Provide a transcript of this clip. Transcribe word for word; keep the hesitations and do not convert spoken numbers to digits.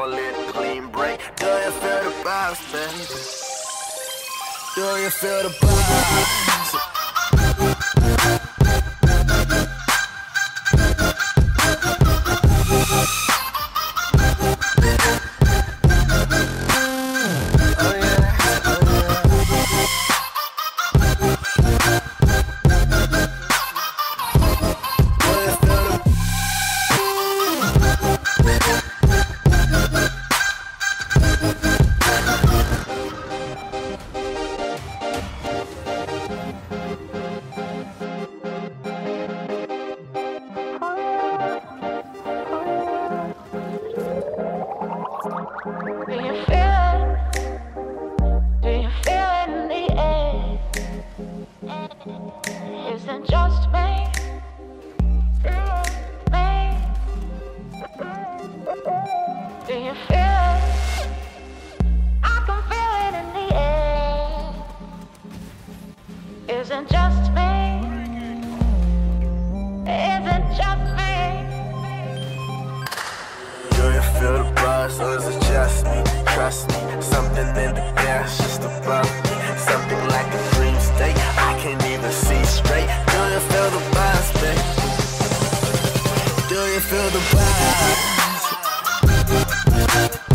call it a clean break. Do you feel the vibes, baby? Do you feel the vibes? Do you feel it? Do you feel it in the air? Isn't just me, me. Do you feel it? I can feel it in the air. Isn't just me, isn't just me. Do you feel the buzz, or is it just me? Trust me, something in the air, it's just above me. Something like a dream state, I can't even see straight. Do you feel the buzz, babe? Do you feel the buzz?